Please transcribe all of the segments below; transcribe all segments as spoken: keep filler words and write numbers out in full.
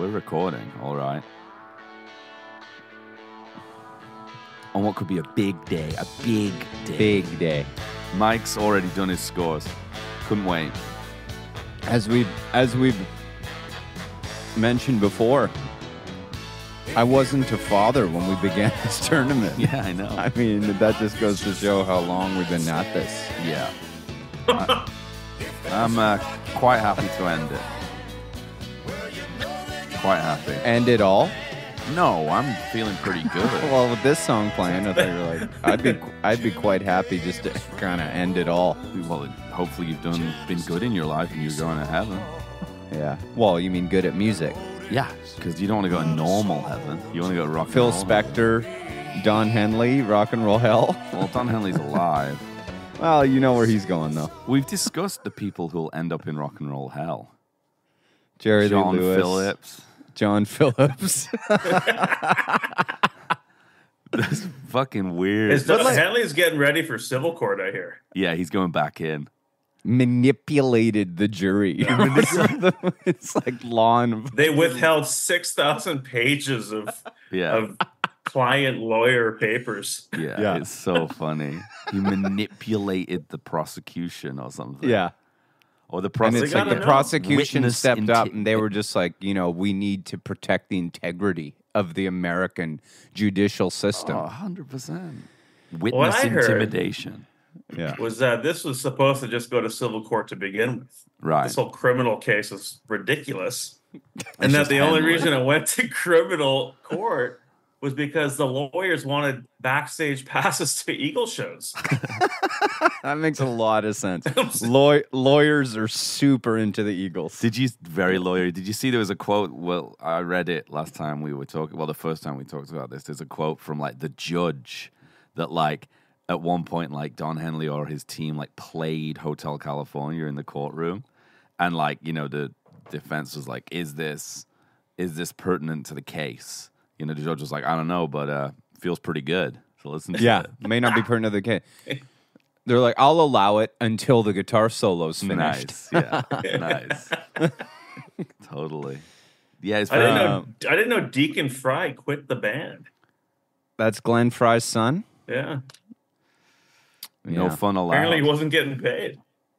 we're recording, all right. On what could be a big day, a big day. Big day. Mike's already done his scores. Couldn't wait. As we've, as we've mentioned before, I wasn't a father when we began this tournament. Yeah, I know. I mean, that just goes to show how long we've been at this. Yeah. I, I'm uh, quite happy to end it. Quite happy. End it all? No, I'm feeling pretty good. Well, with this song playing, I thought you were like, I'd be, I'd be quite happy just to kind of end it all. Well, hopefully you've done been good in your life and you're going to heaven. Yeah. Well, you mean good at music? Yeah, because you don't want to go to normal heaven. You want to go to rock Phil and roll. Spector, Don Henley, rock and roll hell. Well, Don Henley's alive. Well, you know where he's going, though. We've discussed the people who'll end up in rock and roll hell. Jerry John Lee Lewis. Phillips. John Phillips. That's fucking weird. Is Don Henley's getting ready for civil court, I hear. Yeah, he's going back in. Manipulated the jury. It's like lawn. They withheld six thousand pages of Yeah. of client lawyer papers. Yeah, Yeah. it's so funny. He manipulated the prosecution or something. Yeah. Or the And prosecution. it's like the know. prosecution Witness stepped up inti- and they were just like, you know, we need to protect the integrity of the American judicial system. Oh, one hundred percent. What Witness I heard- intimidation. Yeah. Was that this was supposed to just go to civil court to begin with. Right. This whole criminal case is ridiculous. It's and that just the only Henley. reason it went to criminal court was because the lawyers wanted backstage passes to Eagle shows. That makes a lot of sense. Law- lawyers are super into the Eagles. Did you, very lawyer, did you see there was a quote? Well, I read it last time we were talking, well, the first time we talked about this. There's a quote from like the judge that like, at one point, like Don Henley or his team like played Hotel California in the courtroom. And like, you know, the defense was like, is this, is this pertinent to the case? You know, the judge was like, I don't know, but uh, feels pretty good. So listen to Yeah, it. may not be pertinent to the case. They're like, I'll allow it until the guitar solo's finished. Nice. Yeah. Nice. Totally. Yeah, it's I didn't very, know I didn't know Deacon Fry quit the band. That's Glenn Fry's son? Yeah. no Yeah. fun allowed. Apparently he wasn't getting paid.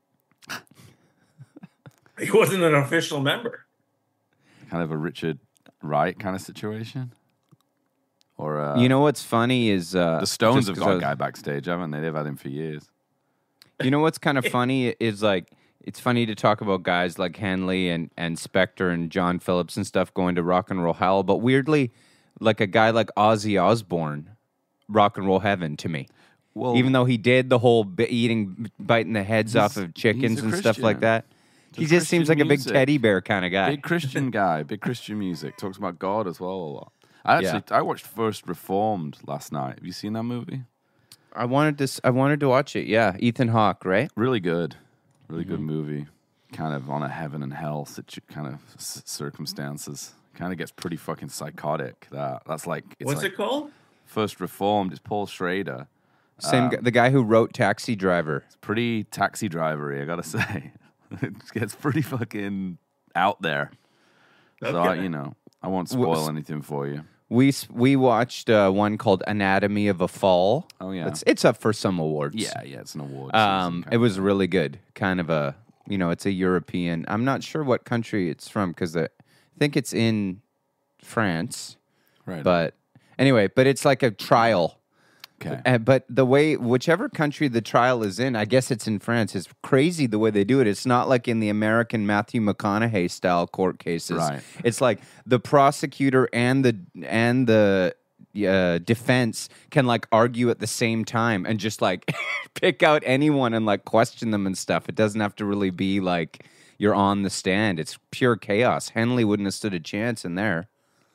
He wasn't an official member. Kind of a Richard Wright kind of situation. Or uh, You know what's funny is... Uh, the Stones just have 'cause got I a was- guy backstage, haven't they? They've had him for years. You know what's kind of funny is like it's funny to talk about guys like Henley and and Spector and John Phillips and stuff going to rock and roll hell, but weirdly, like a guy like Ozzy Osbourne, rock and roll heaven to me. Well, Even though he did the whole b- eating, biting the heads He's- off of chickens he's a and stuff like Christian. that, he It's just seems like Christian a big music. teddy bear kind of guy. big Christian guy, big Christian music. Talks about God as well a lot. I actually, Yeah. I watched First Reformed last night. Have you seen that movie? I wanted to, s- I wanted to watch it. Yeah, Ethan Hawke, right? Really good. Really good Mm-hmm. movie. Kind of on a heaven and hell situ- kind of s- circumstances. Kind of gets pretty fucking psychotic. That That's like... It's What's like it called? First Reformed. It's Paul Schrader. Same, gu- the guy who wrote Taxi Driver. Pretty taxi drivery, I gotta say. It gets pretty fucking out there. So, I, Okay. you know, I won't spoil s- anything for you. We s- we watched uh, one called Anatomy of a Fall. Oh, yeah. it's it's up for some awards. Yeah, yeah, it's an award. Um, season it kind was of. really good. Kind of a, you know, it's a European. I'm not sure what country it's from because I think it's in France. Right. But anyway, but it's like a trial. Okay. Uh, but the way, whichever country the trial is in, I guess it's in France, is crazy the way they do it. It's not like in the American Matthew McConaughey style court cases. Right. It's like the prosecutor and the and the uh, defense can like argue at the same time and just like pick out anyone and like question them and stuff. It doesn't have to really be like you're on the stand. It's pure chaos. Henley wouldn't have stood a chance in there.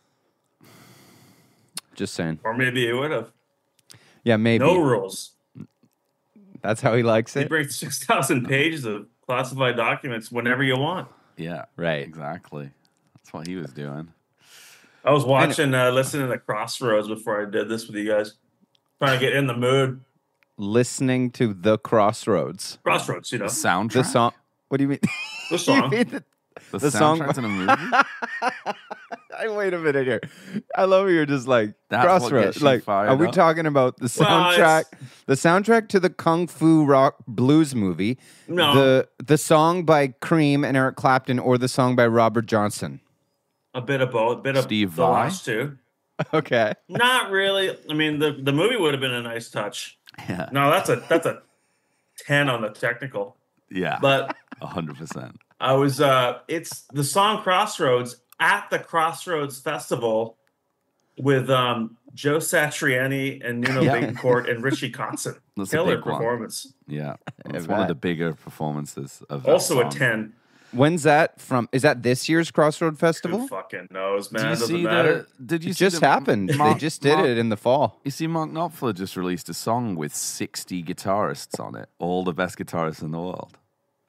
Just saying. Or maybe he would have. Yeah, maybe. No rules. That's how he likes He it. brings six thousand pages of classified documents whenever you want. Yeah. Right. Exactly. That's what he was doing. I was watching, uh, listening to Crossroads before I did this with you guys. Trying to get in the mood. Listening to The Crossroads. Crossroads, you know. The soundtrack. The song. What do you mean? The You song. mean the- The, the song- soundtrack's in a movie. I wait a minute here. I love how you're just like That's what Crossroads. gets you Like, fired are we up. talking about the Well, soundtrack? it's- the soundtrack to the Kung Fu Rock Blues movie. No. The the song by Cream and Eric Clapton, or the song by Robert Johnson. A bit of both. A bit of Steve the Vai? last two. Okay. Not really. I mean, the, the movie would have been a nice touch. Yeah. No, that's a that's a ten on the technical. Yeah. But one hundred percent. I was uh it's the song Crossroads at the Crossroads Festival with um Joe Satriani and Nuno Yeah. Betancourt and Richie Kotzen. That's a Killer big one. performance. Yeah. It's I one of bet. the bigger performances of that Also a song. ten. When's that from? Is that this year's Crossroad Festival? Who fucking knows, Did man? you Doesn't see matter. the? Did you It see just the- happened. Mark- they just did Mark- it in the fall. You see, Mark Knopfler just released a song with sixty guitarists on it, all the best guitarists in the world.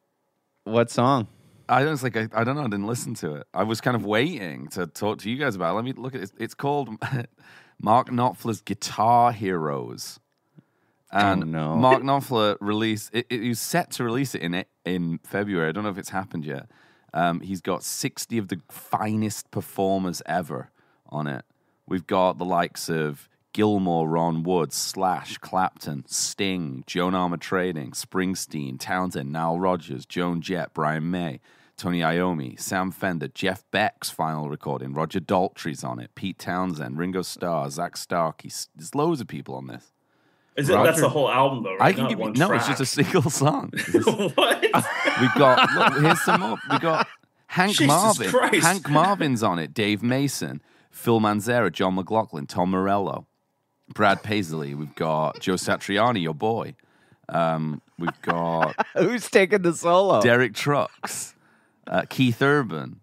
What song? I was like, I, I don't know, I didn't listen to it. I was kind of waiting to talk to you guys about it. Let me look at it. It's called Mark Knopfler's Guitar Heroes. And Oh, no. Mark Knopfler released it, it. He was set to release it in in February. I don't know if it's happened yet. Um, he's got sixty of the finest performers ever on it. We've got the likes of Gilmore, Ron Wood, Slash, Clapton, Sting, Joan Armatrading, Springsteen, Townsend, Nile Rodgers, Joan Jett, Brian May, Tony Iommi, Sam Fender, Jeff Beck's final recording, Roger Daltrey's on it, Pete Townsend, Ringo Starr, Zach Starkey. There's loads of people on this. Is it Roger- that's the whole album though, right? I can Not give you one no. track. It's just a single song. It's just- What? We've got look, here's some more. We got Hank Jesus Marvin. Christ. Hank Marvin's on it. Dave Mason, Phil Manzera, John McLaughlin, Tom Morello, Brad Paisley. We've got Joe Satriani, your boy. Um, we've got Who's taking the solo? Derek Trucks, uh, Keith Urban.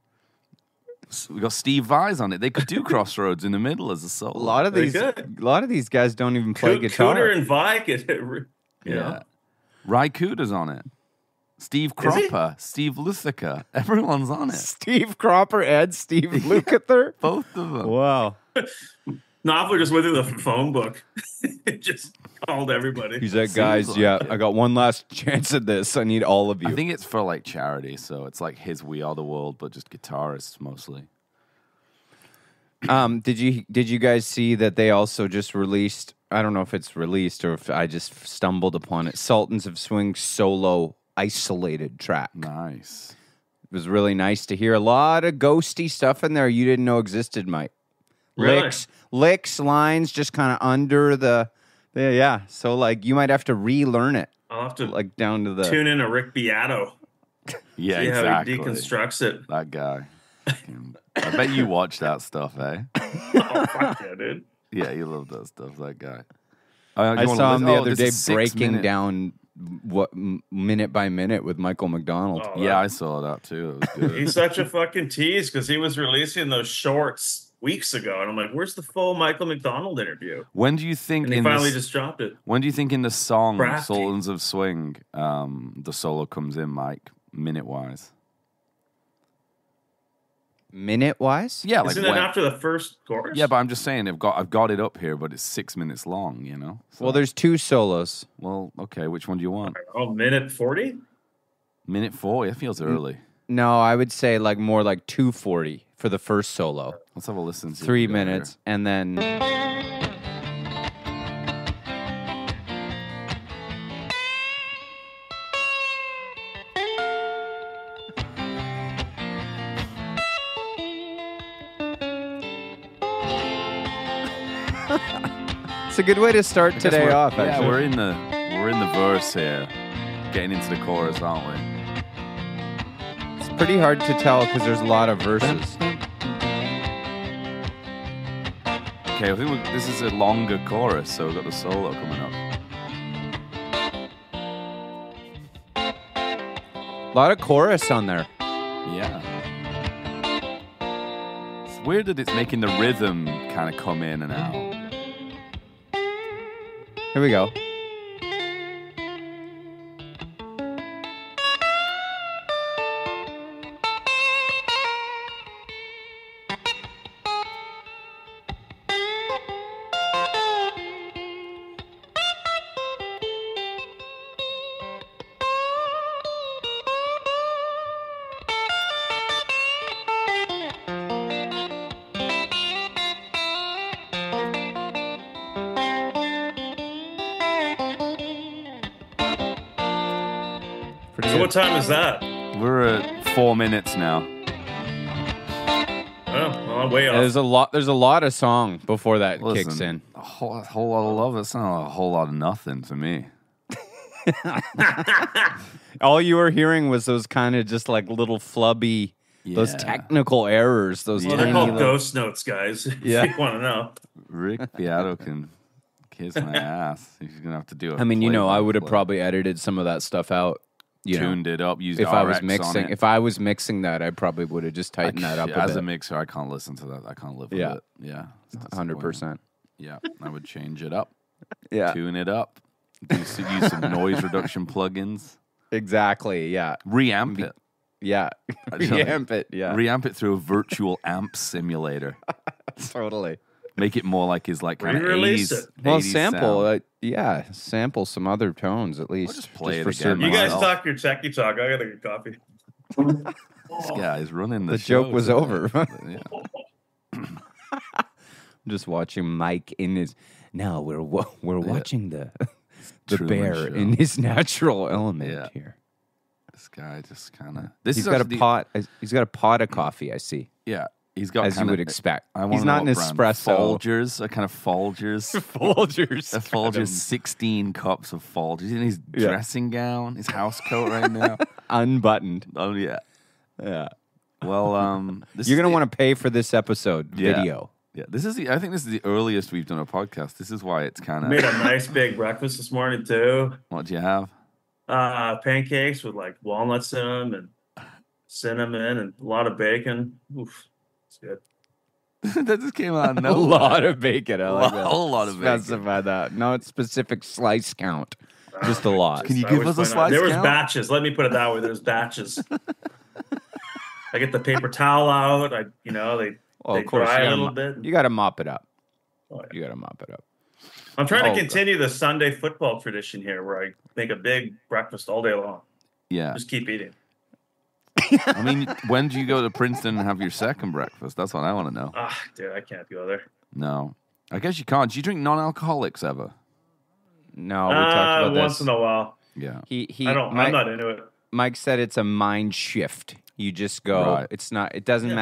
S- We got Steve Vai's on it. They could do Crossroads in the middle as a solo. a lot of They these, could. a lot of these guys don't even play Coo- guitar. Cooter and Vi could, you yeah. know. Ry Cooder's on it. Steve Is he? Cropper, Steve Luthiker. Everyone's on it. Steve Cropper and Steve Lukather. Both of them. Wow. Knopfler just went through the phone book. Just called everybody. He's like, Seems guys, like yeah, it. I got one last chance at this. I need all of you. I think it's for like charity, so it's like his We Are the World, but just guitarists mostly. Um, did you did you guys see that they also just released? I don't know if it's released or if I just stumbled upon it. Sultans of Swing solo isolated track. Nice. It was really nice to hear. A lot of ghosty stuff in there you didn't know existed, Mike. Really? Licks, licks, lines, just kind of under the, yeah, yeah. So like you might have to relearn it, I'll have to like down to the. tune in to Rick Beato. Yeah, See exactly. how he deconstructs it. That guy. I bet you watch that stuff, eh? Oh, fuck yeah, dude. Yeah, you love that stuff, that guy. Uh, you I wanna saw him listen- the oh, other this day is six breaking minute- down what m- minute by minute with Michael McDonald. Oh, Yeah, I saw that too. It was good. He's such a fucking tease because he was releasing those shorts weeks ago, and I'm like, "Where's the full Michael McDonald interview?" When do you think And he in finally the, just dropped it. when do you think in the song Crafty. Sultans of Swing, um, the solo comes in, Mike, minute wise? Minute wise? Yeah, like Isn't it when- after the first chorus? Yeah, but I'm just saying I've got I've got it up here, but it's six minutes long. You know. So- Well, there's two solos. well, okay. Which one do you want? oh, minute forty. Minute four. It feels early. No, I would say like more like two forty for the first solo. Let's have a listen. see what Three we got here. minutes, and then it's a good way to start I guess today we're- off. Yeah, Actually, we're in the we're in the verse here, getting into the chorus, aren't we? it's pretty hard to tell because there's a lot of verses. Okay, I think we this is a longer chorus, so we've got the solo coming up. A lot of chorus on there. Yeah. It's weird that it's making the rhythm kind of come in and out. Here we go. So what time is that? We're at four minutes now. Oh, well, I'm way off. There's a lot. There's a lot of song before that Listen, kicks in. A whole, a whole lot of love. That's not a whole lot of nothing to me. All you were hearing was those kind of just like little flubby, those Yeah. technical errors. Those Yeah. Well, tiny they're called little- ghost notes, guys. If Yeah. you want to know. Rick Beato can kiss my ass. He's gonna have to do it. I mean, you know, I would have probably edited some of that stuff out. You know, tuned it up. Used if I was R X on mixing, it. if I was mixing that, I probably would have just tightened that up a as bit. a mixer, I can't listen to that. I can't live with Yeah. it. Yeah, it's Hundred disappointing. percent. Yeah, I would change it up, Yeah, tune it up, use, use some noise reduction plugins, exactly. Yeah, reamp it, yeah, reamp it. Yeah, reamp it through a virtual amp simulator. totally. Make it more like his like kind of Re-release eighties. it. Well, eighties sample, sound. uh, yeah, sample some other tones at least. just play it for again certain You guys myself. talk your techie talk. I gotta get coffee. This guy's running the, The show joke was today. over. Yeah. I'm just watching Mike in his. Now we're wa- we're watching the the Truman bear Show. in his natural element Yeah. here. This guy just kind of. This He's is got a actually- pot. He's got a pot of coffee. I see, Yeah, he's got as you kinda- would expect. I wanna He's know not an what brand. espresso. Folgers, a kind of Folgers. Folgers. A Folgers, sixteen cups of Folgers. He's in his Yeah. dressing gown, his house coat right now. Unbuttoned. Oh yeah. Yeah. Well, um, this You're is gonna the- want to pay for this episode Yeah. video. Yeah, this is the. I think this is the earliest we've done a podcast. This is why it's kind Made of. a nice big breakfast this morning too. What do you have? Uh, pancakes with like walnuts in them and cinnamon and a lot of bacon. Oof, it's good. That just came out of A nowhere. lot of bacon. I like A that. whole lot of bacon. Specify that. No specific slice count. Just a lot. Can you I give always us a find out- slice There was count? batches. Let me put it that way. There's batches. I get the paper towel out. I, you know, they Well, they of course, dry you a gotta, little mo- bit. you got to mop it up. Oh, yeah. You got to mop it up. I'm trying Oh, to continue the Sunday football tradition here, where I make a big breakfast all day long. Yeah. Just keep eating. I mean, when do you go to Princeton and have your second breakfast? That's what I want to know. Ah, dude, I can't go there. No, I guess you can't. Do you drink non-alcoholics ever? No, we uh, talked about once this. in a while. Yeah. He he. I don't. Mike, I'm not into it. Mike said it's a mind shift. You just go. Right. It's not. It doesn't Yeah.